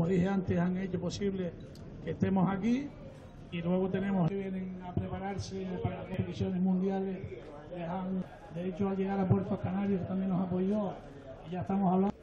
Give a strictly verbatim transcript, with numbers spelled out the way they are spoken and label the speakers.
Speaker 1: como dije antes, han hecho posible que estemos aquí. Y luego tenemos que vienen a prepararse para las competiciones mundiales. Les han, de hecho, al llegar a Puerto Canarios también nos apoyó y ya estamos hablando.